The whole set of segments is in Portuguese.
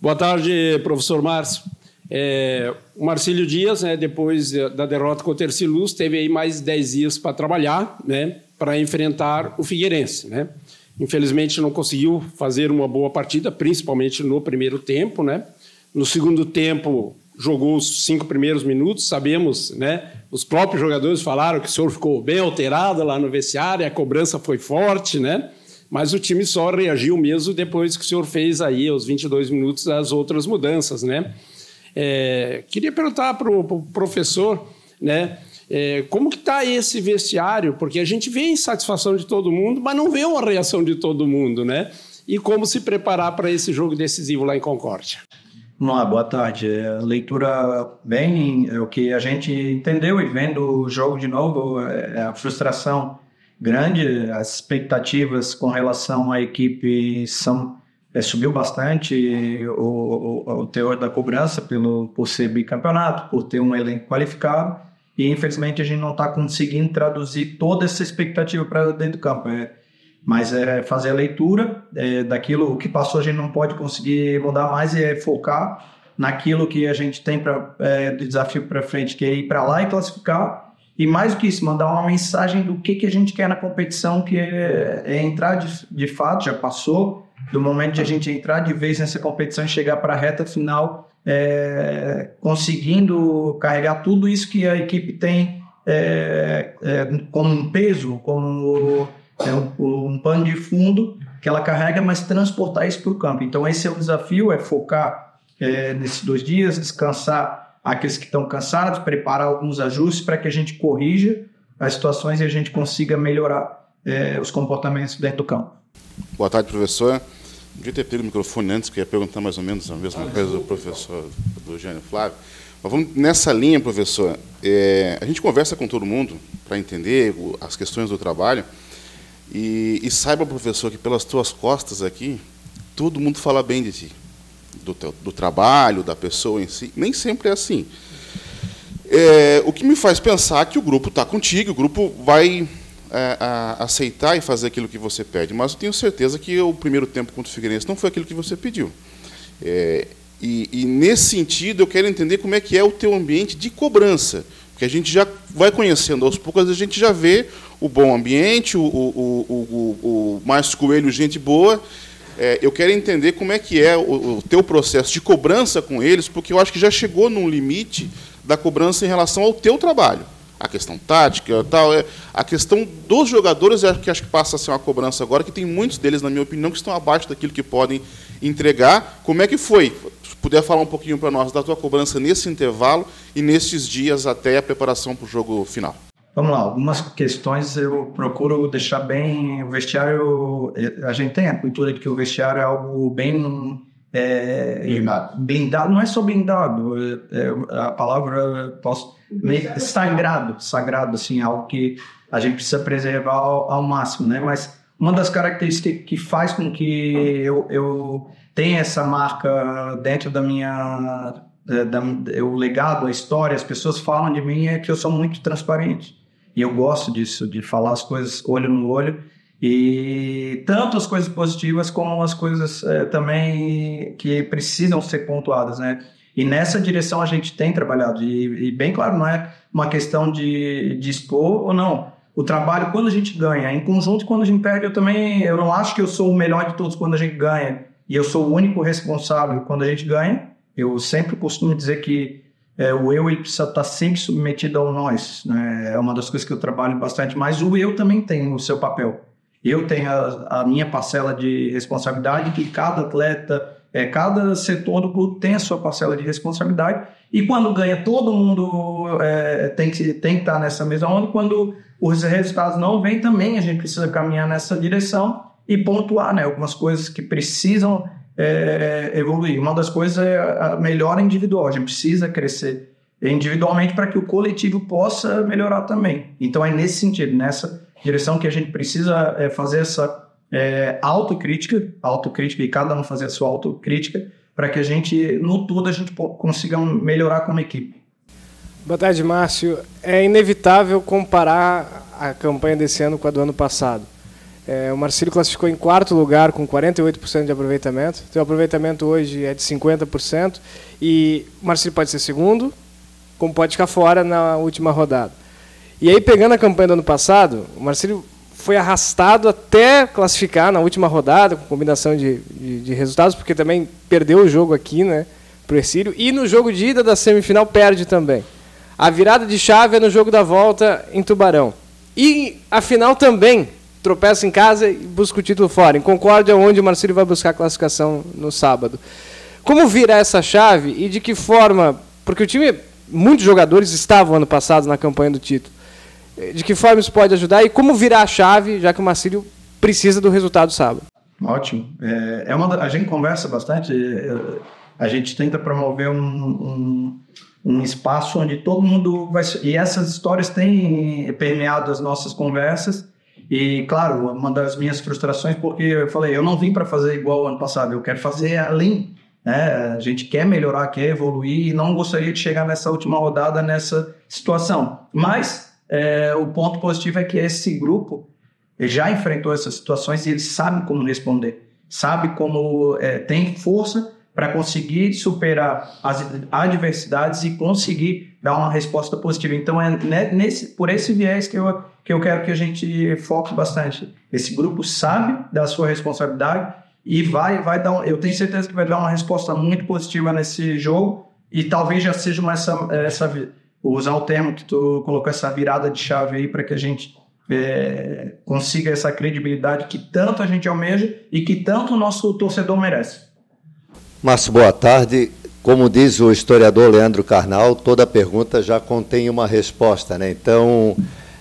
Boa tarde, professor Márcio. O Marcílio Dias, né, depois da derrota contra o Erciluz, teve aí mais 10 dias para trabalhar, né, para enfrentar o Figueirense, né? Infelizmente não conseguiu fazer uma boa partida, principalmente no primeiro tempo, né? No segundo tempo jogou os 5 primeiros minutos, sabemos, né? Os próprios jogadores falaram que o senhor ficou bem alterado lá no vestiário, a cobrança foi forte, né? Mas o time só reagiu mesmo depois que o senhor fez aí, aos 22 minutos, as outras mudanças, né? Queria perguntar para o professor, né? Como que está esse vestiário? Porque a gente vê a insatisfação de todo mundo, mas não vê uma reação de todo mundo, né? E como se preparar para esse jogo decisivo lá em Concórdia? Vamos lá, boa tarde. Leitura bem, o que a gente entendeu e vendo o jogo de novo, a frustração grande, as expectativas com relação à equipe subiu bastante, o teor da cobrança por ser bicampeonato, por ter um elenco qualificado, e infelizmente a gente não está conseguindo traduzir toda essa expectativa para dentro do campo. Mas fazer a leitura daquilo que passou, a gente não pode conseguir mudar mais, e focar naquilo que a gente tem de desafio para frente, que é ir para lá e classificar. E mais do que isso, mandar uma mensagem do que a gente quer na competição, que é entrar de fato, já passou do momento de a gente entrar de vez nessa competição e chegar para a reta final, conseguindo carregar tudo isso que a equipe tem como um peso, como um pano de fundo que ela carrega, mas transportar isso para o campo. Então esse é o desafio, focar nesses 2 dias, descansar aqueles que estão cansados, preparar alguns ajustes para que a gente corrija as situações e a gente consiga melhorar os comportamentos dentro do campo. Boa tarde, professor. Podia ter pego o microfone antes, que eu ia perguntar mais ou menos a mesma coisa do professor, do Jânio Flávio. Mas vamos nessa linha, professor. A gente conversa com todo mundo para entender as questões do trabalho e saiba, professor, que pelas tuas costas aqui, todo mundo fala bem de ti. Do trabalho, da pessoa em si, nem sempre é assim. O que me faz pensar que o grupo está contigo, o grupo vai aceitar e fazer aquilo que você pede, mas eu tenho certeza que o primeiro tempo contra o Figueirense não foi aquilo que você pediu. E nesse sentido, eu quero entender como é que é o teu ambiente de cobrança, porque a gente já vai conhecendo aos poucos, a gente já vê o bom ambiente, o Márcio Coelho, gente boa. Eu quero entender como é que é o teu processo de cobrança com eles, porque eu acho que já chegou num limite da cobrança em relação ao teu trabalho. A questão tática, tal, a questão dos jogadores, acho que passa a ser uma cobrança agora, que tem muitos deles, na minha opinião, que estão abaixo daquilo que podem entregar. Como é que foi? Se puder falar um pouquinho para nós da tua cobrança nesse intervalo e nesses dias até a preparação para o jogo final. Vamos lá, algumas questões eu procuro deixar bem. O vestiário, a gente tem a cultura de que o vestiário é algo bem blindado. Não é só blindado, a palavra sagrado, assim, algo que a gente precisa preservar ao máximo, né? Mas uma das características que faz com que eu tenha essa marca dentro da minha o legado, a história, as pessoas falam de mim, é que eu sou muito transparente. E eu gosto disso, de falar as coisas olho no olho, e tanto as coisas positivas como as coisas também que precisam ser pontuadas, né? E nessa direção a gente tem trabalhado, e bem claro, não é uma questão de expor ou não. O trabalho, quando a gente ganha, em conjunto, quando a gente perde, eu não acho que eu sou o melhor de todos quando a gente ganha, e eu sou o único responsável quando a gente ganha. Eu sempre costumo dizer que o eu ele precisa estar sempre submetido ao nós, né? É uma das coisas que eu trabalho bastante, mas o eu também tem o seu papel. Eu tenho a minha parcela de responsabilidade, que cada atleta, cada setor do clube tem a sua parcela de responsabilidade, e quando ganha, todo mundo tem que estar nessa mesma onda. Quando os resultados não vêm, também a gente precisa caminhar nessa direção e pontuar, né, algumas coisas que precisam evoluir. Uma das coisas é a melhora individual. A gente precisa crescer individualmente para que o coletivo possa melhorar também. Então é nesse sentido, nessa direção, que a gente precisa fazer essa autocrítica, e cada um fazer a sua autocrítica, para que a gente, no todo, a gente consiga melhorar como equipe. Boa tarde, Márcio. É inevitável comparar a campanha desse ano com a do ano passado. O Marcílio classificou em 4º lugar com 48% de aproveitamento. Então, o aproveitamento hoje é de 50%. E o Marcílio pode ser segundo, como pode ficar fora na última rodada. E aí, pegando a campanha do ano passado, o Marcílio foi arrastado até classificar na última rodada, com combinação de resultados, porque também perdeu o jogo aqui, né, para o Hercílio. E no jogo de ida da semifinal perde também. A virada de chave é no jogo da volta em Tubarão. E a final também tropeça em casa e busca o título fora. Em Concórdia, onde o Marcílio vai buscar a classificação no sábado. Como virar essa chave e de que forma... Porque o time, muitos jogadores estavam ano passado na campanha do título. De que forma isso pode ajudar e como virar a chave, já que o Marcílio precisa do resultado sábado? Ótimo. A gente conversa bastante, a gente tenta promover um espaço onde todo mundo vai... E essas histórias têm permeado as nossas conversas. E, claro, uma das minhas frustrações, porque eu falei, eu não vim para fazer igual ao ano passado, eu quero fazer além. A gente quer melhorar, quer evoluir e não gostaria de chegar nessa última rodada, nessa situação. Mas o ponto positivo é que esse grupo já enfrentou essas situações e eles sabem como responder, sabe como tem força para conseguir superar as adversidades e conseguir dar uma resposta positiva. Então, por esse viés que eu quero que a gente foque bastante. Esse grupo sabe da sua responsabilidade e vai dar... Eu tenho certeza que vai dar uma resposta muito positiva nesse jogo e talvez já seja usar o termo que tu colocou, essa virada de chave aí para que a gente consiga essa credibilidade que tanto a gente almeja e que tanto o nosso torcedor merece. Márcio, boa tarde. Como diz o historiador Leandro Carnal, toda pergunta já contém uma resposta, né? Então,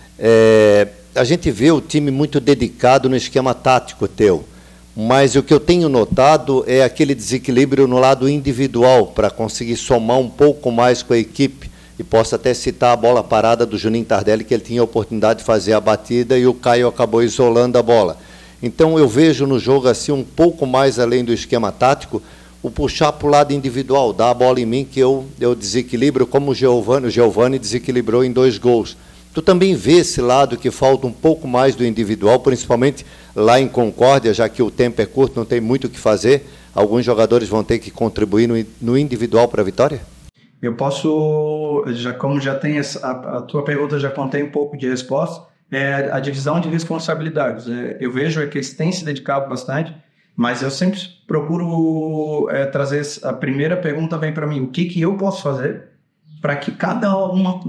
a gente vê o time muito dedicado no esquema tático teu, mas o que eu tenho notado é aquele desequilíbrio no lado individual para conseguir somar um pouco mais com a equipe. E posso até citar a bola parada do Juninho Tardelli, que ele tinha a oportunidade de fazer a batida e o Caio acabou isolando a bola. Então eu vejo no jogo assim um pouco mais além do esquema tático, o puxar para o lado individual, dar a bola em mim que eu desequilibro, como o Giovani desequilibrou em 2 gols. Tu também vê esse lado que falta um pouco mais do individual, principalmente lá em Concórdia, já que o tempo é curto, não tem muito o que fazer, alguns jogadores vão ter que contribuir no individual para a vitória? Eu posso, como já tem a tua pergunta já contém um pouco de resposta, a divisão de responsabilidades. Eu vejo que eles têm se dedicado bastante, mas eu sempre procuro trazer... A primeira pergunta vem para mim, o que eu posso fazer para que cada uma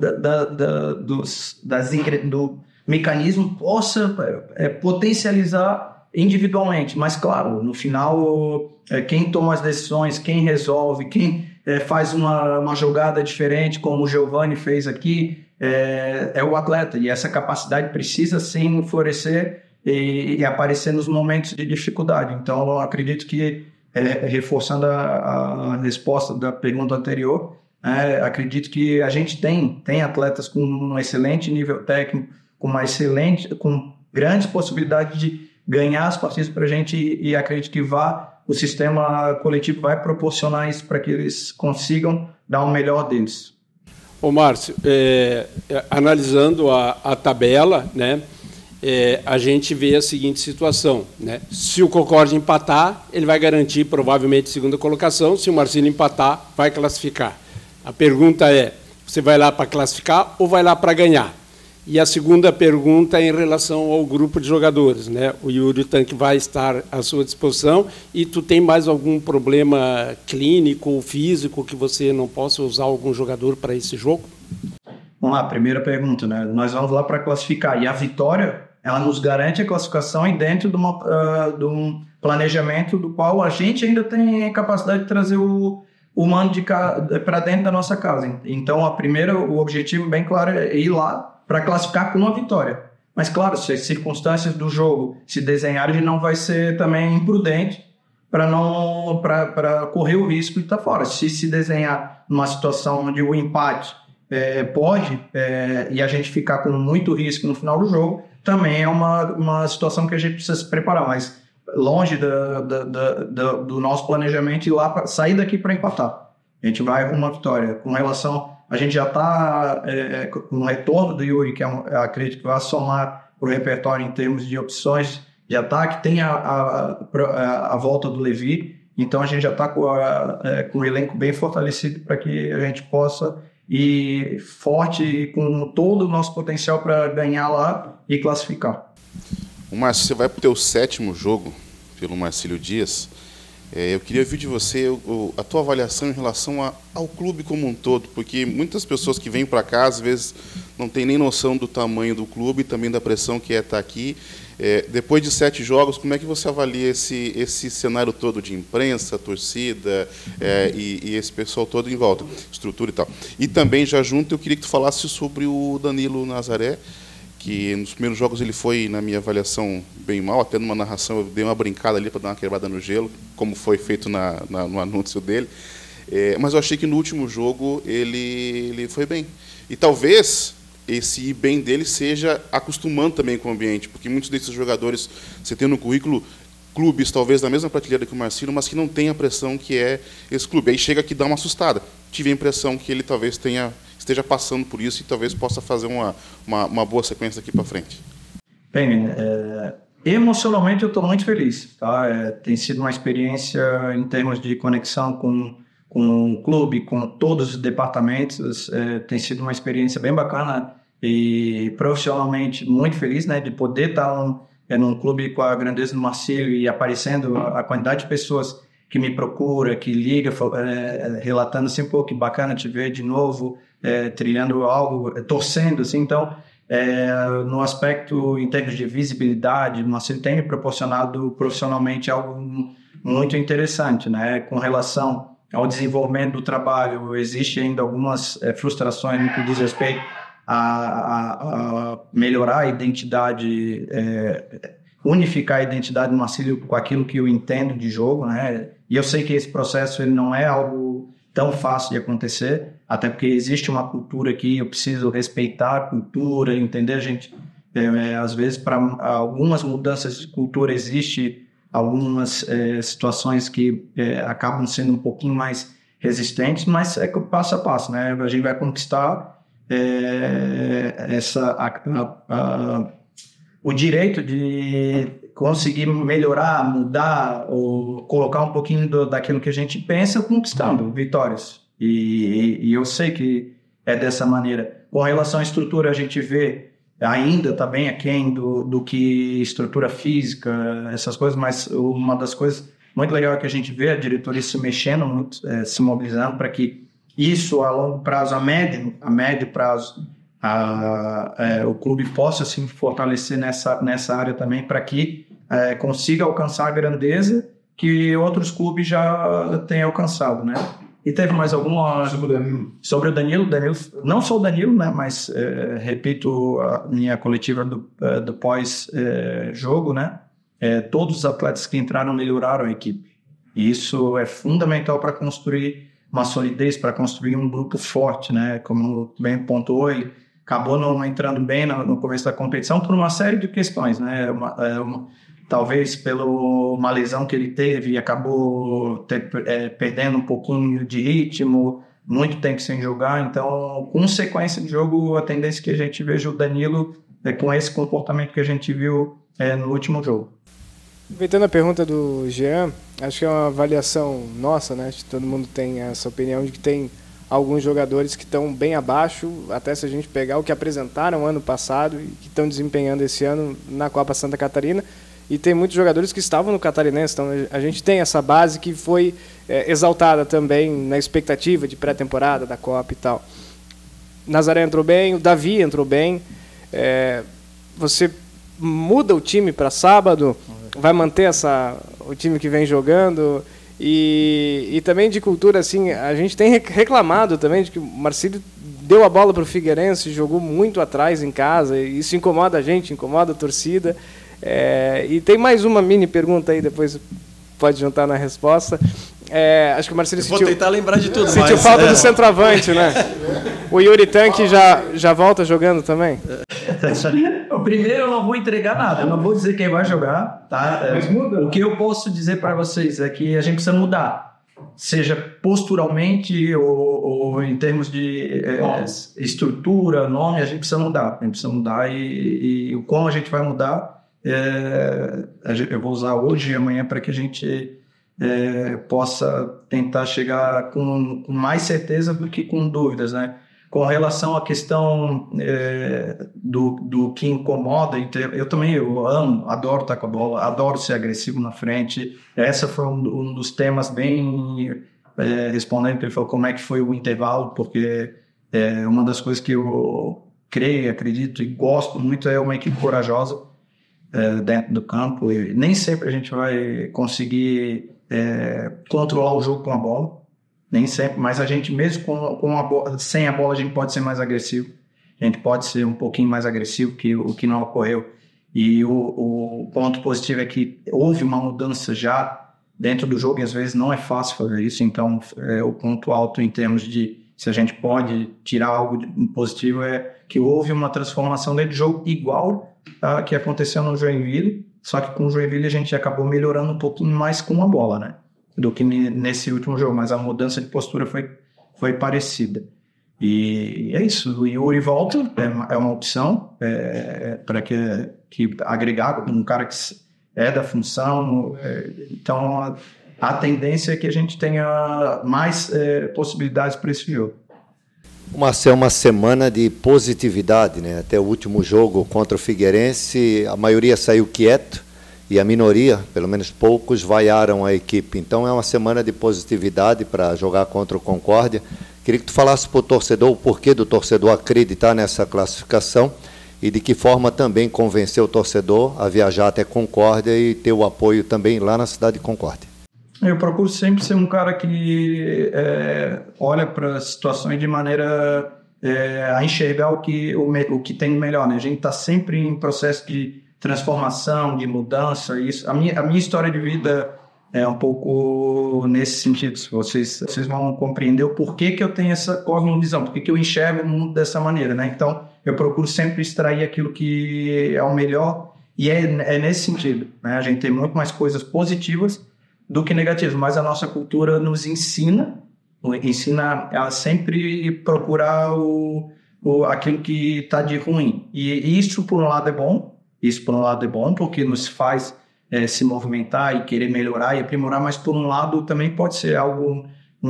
do mecanismo possa potencializar individualmente. Mas, claro, no final, quem toma as decisões, quem resolve, quem faz uma jogada diferente, como o Giovani fez aqui, é o atleta. E essa capacidade precisa, sim, florescer e aparecer nos momentos de dificuldade. Então, eu acredito que, reforçando a resposta da pergunta anterior, acredito que a gente tem atletas com um excelente nível técnico, com grandes possibilidades de ganhar as partidas para a gente e acredito que o sistema coletivo vai proporcionar isso para que eles consigam dar o melhor deles. Ô Márcio, analisando a tabela, né, a gente vê a seguinte situação, né? Se o Concórdia empatar, ele vai garantir provavelmente segunda colocação, se o Marcílio empatar, vai classificar. A pergunta é, você vai lá para classificar ou vai lá para ganhar? E a segunda pergunta é em relação ao grupo de jogadores, né? O Yuri Tanque vai estar à sua disposição e tu tem mais algum problema clínico ou físico que você não possa usar algum jogador para esse jogo? Vamos lá, primeira pergunta, né? Nós vamos lá para classificar e a vitória, ela nos garante a classificação e dentro de um planejamento do qual a gente ainda tem capacidade de trazer o mando para dentro da nossa casa. Então, o objetivo bem claro é ir lá para classificar com uma vitória. Mas, claro, se as circunstâncias do jogo se desenharem, a gente não vai ser também imprudente para correr o risco de estar fora. Se desenhar numa situação onde o empate pode e a gente ficar com muito risco no final do jogo, também é uma situação que a gente precisa se preparar. Mas longe do nosso planejamento ir lá, sair daqui para empatar. A gente vai com uma vitória. Com relação... A gente já está com o retorno do Yuri, que acredito que vai somar para o repertório em termos de opções de ataque, tem a volta do Levi, então a gente já está com o elenco bem fortalecido para que a gente possa ir forte e com todo o nosso potencial para ganhar lá e classificar. Márcio, você vai para o teu 7º jogo pelo Marcílio Dias. Eu queria ouvir de você a tua avaliação em relação ao clube como um todo, porque muitas pessoas que vêm para cá, às vezes, não têm nem noção do tamanho do clube, também da pressão que é estar aqui. Depois de 7 jogos, como é que você avalia esse cenário todo de imprensa, torcida e esse pessoal todo em volta, estrutura e tal? E também, já junto, eu queria que tu falasse sobre o Danilo Nazaré, que nos primeiros jogos ele foi, na minha avaliação, bem mal, até numa narração eu dei uma brincada ali para dar uma quebrada no gelo, como foi feito no anúncio dele, mas eu achei que no último jogo ele foi bem. E talvez esse ir bem dele seja acostumando também com o ambiente, porque muitos desses jogadores, você tem no currículo clubes talvez da mesma prateleira que o Marcílio, mas que não tem a pressão que é esse clube. Aí chega aqui e dá uma assustada. Tive a impressão que ele talvez esteja passando por isso e talvez possa fazer uma boa sequência daqui para frente. Bem, emocionalmente eu estou muito feliz. Tá? Tem sido uma experiência em termos de conexão com o clube, com todos os departamentos. Tem sido uma experiência bem bacana e profissionalmente muito feliz, né, de poder estar num clube com a grandeza do Marcílio e aparecendo a quantidade de pessoas que me procura, que liga, relatando assim, pô, que bacana te ver de novo, trilhando algo, torcendo, assim. Então, no aspecto, em termos de visibilidade, o Marcílio tem me proporcionado profissionalmente algo muito interessante, né? Com relação ao desenvolvimento do trabalho, existe ainda algumas frustrações no que diz respeito a melhorar a identidade, unificar a identidade do Marcílio com aquilo que eu entendo de jogo, né? E eu sei que esse processo ele não é algo tão fácil de acontecer, até porque existe uma cultura aqui, eu preciso respeitar a cultura, entender, gente? Às vezes, para algumas mudanças de cultura, existe algumas situações que acabam sendo um pouquinho mais resistentes, mas é passo a passo, né? A gente vai conquistar o direito de conseguir melhorar, mudar ou colocar um pouquinho daquilo que a gente pensa, conquistando vitórias. E eu sei que é dessa maneira. Com relação à estrutura, a gente vê ainda está bem aquém do que estrutura física, essas coisas, mas uma das coisas muito legal é que a gente vê a diretoria se mexendo muito, se mobilizando para que isso a longo prazo, a médio prazo, o clube possa se fortalecer nessa área também, para que consiga alcançar a grandeza que outros clubes já têm alcançado, né? E teve mais alguma... Sobre o Danilo. Não só o Danilo, né? Mas, repito, a minha coletiva do pós-jogo, né? Todos os atletas que entraram melhoraram a equipe. E isso é fundamental para construir uma solidez, para construir um grupo forte, né? Como bem pontuou, ele acabou não entrando bem no começo da competição por uma série de questões, né? Talvez pela uma lesão que ele teve e acabou perdendo um pouquinho de ritmo, muito tempo sem jogar. Então, com sequência de jogo, a tendência que a gente veja o Danilo com esse comportamento que a gente viu no último jogo. Aproveitando a pergunta do Jean, acho que é uma avaliação nossa, né? Acho que todo mundo tem essa opinião de que tem alguns jogadores que estão bem abaixo, até se a gente pegar o que apresentaram ano passado e que estão desempenhando esse ano na Copa Santa Catarina. E tem muitos jogadores que estavam no Catarinense, então a gente tem essa base que foi exaltada também na expectativa de pré-temporada da Copa e tal. Nazaré entrou bem, o Davi entrou bem. Você muda o time para sábado, vai manter o time que vem jogando. E também de cultura, assim, a gente tem reclamado também de que o Marcílio deu a bola para o Figueirense, jogou muito atrás em casa, e isso incomoda a gente, incomoda a torcida. E tem mais uma mini pergunta aí, depois pode juntar na resposta. Acho que o Marcílio vou tentar lembrar de tudo, sentiu falta do centroavante, né? O Yuri Tanque já volta jogando também? O primeiro eu não vou entregar nada, eu não vou dizer quem vai jogar, tá? O que eu posso dizer para vocês é que a gente precisa mudar, seja posturalmente ou em termos de estrutura, nome, a gente precisa mudar. A gente precisa mudar e o como a gente vai mudar eu vou usar hoje e amanhã para que a gente possa tentar chegar com mais certeza do que com dúvidas, né? Com relação à questão do que incomoda, eu também adoro estar com a bola, adoro ser agressivo na frente. Essa foi um dos temas bem respondendo, que ele falou como é que foi o intervalo, porque uma das coisas que eu creio, acredito e gosto muito é uma equipe corajosa dentro do campo. E nem sempre a gente vai conseguir controlar o jogo com a bola, nem sempre, mas a gente mesmo com a bola, sem a bola a gente pode ser mais agressivo, a gente pode ser um pouquinho mais agressivo que o que não ocorreu. E o ponto positivo é que houve uma mudança já dentro do jogo e às vezes não é fácil fazer isso, então o ponto alto em termos de se a gente pode tirar algo positivo é que houve uma transformação dentro do jogo igual a que aconteceu no Joinville, só que com o Joinville a gente acabou melhorando um pouquinho mais com a bola, né? Do que nesse último jogo, mas a mudança de postura foi parecida. E é isso, o Yuri volta, é uma opção para que agregar um cara que da função, então a tendência é que a gente tenha mais possibilidades para esse jogo. Marcelo, uma semana de positividade, né? Até o último jogo contra o Figueirense, a maioria saiu quieto e a minoria, pelo menos poucos, vaiaram a equipe. Então é uma semana de positividade para jogar contra o Concórdia. Queria que tu falasse para o torcedor o porquê do torcedor acreditar nessa classificação e de que forma também convencer o torcedor a viajar até Concórdia e ter o apoio também lá na cidade de Concórdia. Eu procuro sempre ser um cara que olha para as situações de maneira a enxergar o que tem melhor, né? A gente está sempre em processo de transformação, de mudança. Isso. A minha história de vida é um pouco nesse sentido. Vocês vão compreender o porquê que eu tenho essa cosmovisão, porquê que eu enxergo o mundo dessa maneira, né? Então, eu procuro sempre extrair aquilo que é o melhor e é nesse sentido, né? A gente tem muito mais coisas positivas do que negativas, mas a nossa cultura nos ensina a sempre procurar aquilo que está de ruim. E isso, por um lado, é bom, porque nos faz se movimentar e querer melhorar e aprimorar, mas, por um lado, também pode ser algo,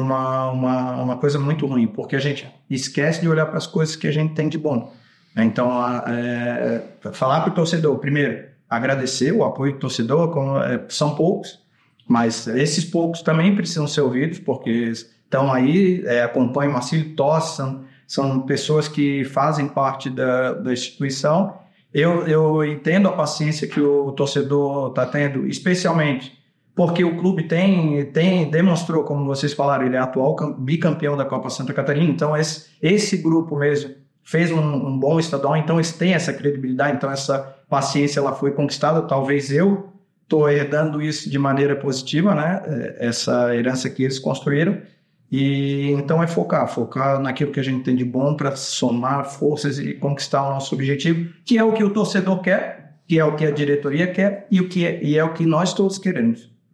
uma coisa muito ruim, porque a gente esquece de olhar para as coisas que a gente tem de bom. Então, falar para o torcedor, primeiro, agradecer o apoio do torcedor, são poucos, mas esses poucos também precisam ser ouvidos, porque estão aí, acompanham o Marcílio, torcem, são pessoas que fazem parte da instituição. Eu entendo a paciência que o torcedor está tendo, especialmente porque o clube demonstrou, como vocês falaram, ele é atual bicampeão da Copa Santa Catarina, então esse grupo mesmo fez um bom estadual, então eles têm essa credibilidade, então essa paciência ela foi conquistada, talvez eu estou herdando isso de maneira positiva, né? Essa herança que eles construíram. E então focar naquilo que a gente tem de bom para somar forças e conquistar o nosso objetivo, que é o que o torcedor quer, que é o que a diretoria quer e é o que nós todos queremos.